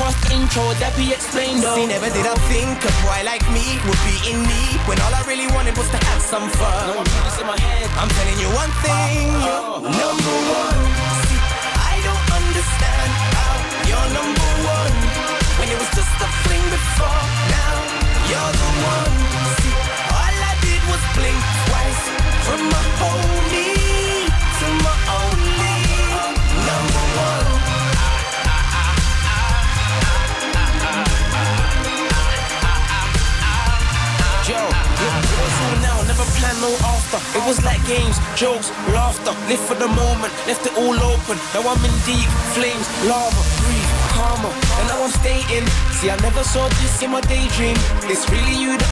past intro, that be explained though. See, never did I think a boy like me would be in need when all I really wanted was to have some fun. No, I put this in my head. I'm telling you one thing, you're number one. See, I don't understand how you're number one when it was just a fling before. Now you're the one. See, all I did was blink twice from my homie to my only number one. Joe, it was all now, never plan no after. It was like games, jokes, laughter. Live for the moment, left it all open. Now I'm in deep flames, lava, breathe, karma. And now I'm staying. See, I never saw this in my daydream. It's really you that